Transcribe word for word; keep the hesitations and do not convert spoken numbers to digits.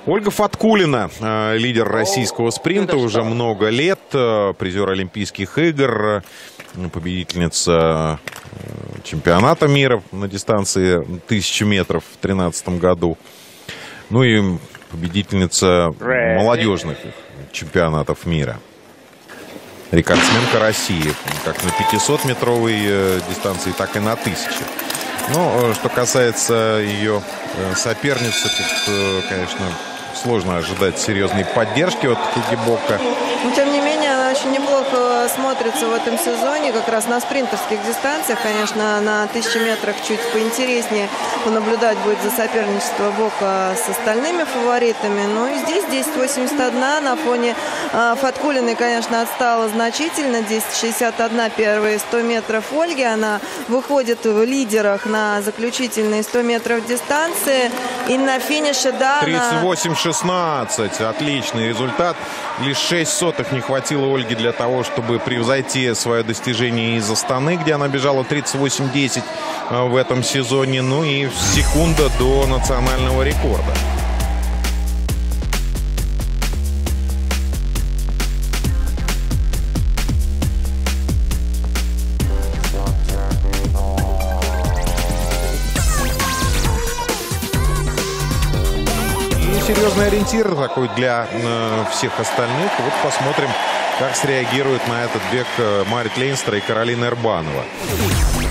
Ольга Фаткулина, лидер российского спринта уже много лет, призер Олимпийских игр, победительница чемпионата мира на дистанции тысячи метров в две тысячи тринадцатом году. Ну и победительница молодежных чемпионатов мира. Рекордсменка России как на пятисотметровой дистанции, так и на тысяче. Ну, что касается ее соперницы, тут, конечно, сложно ожидать серьезной поддержки от Хиггибока. Но, тем не менее, она очень неплохо смотрится в этом сезоне, как раз на спринтерских дистанциях. Конечно, на тысяче метрах чуть поинтереснее наблюдать будет за соперничество Бока с остальными фаворитами. Ну и здесь десять восемьдесят один на фоне э, Фаткулиной, конечно, отстала значительно. десять шестьдесят один первые сто метров Ольги. Она выходит в лидерах на заключительные сто метров дистанции. И на финише, да, тридцать восемь шестнадцать. Отличный результат. Лишь шесть сотых не хватило Ольги для того, чтобы превзойти свое достижение из Астаны, где она бежала тридцать восемь десять в этом сезоне. Ну и секунда до национального рекорда. Серьезный ориентир такой для э, всех остальных. Вот посмотрим, как среагирует на этот бег э, Марит Лейнстра и Каролина Эрбанова.